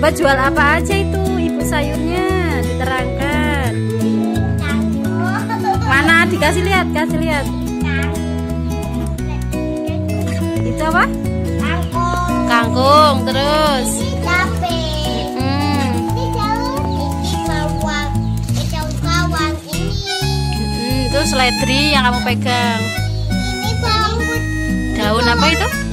Coba jual apa aja itu ibu sayurnya, diterangkan. Mana dikasih lihat, kasih lihat. Itu apa? Kangkung. Kangkung terus. Ini cabe. Ini daun. Ini bawang. Ini daun bawang ini. Itu seledri yang kamu pegang. Ini bawang. Daun apa itu?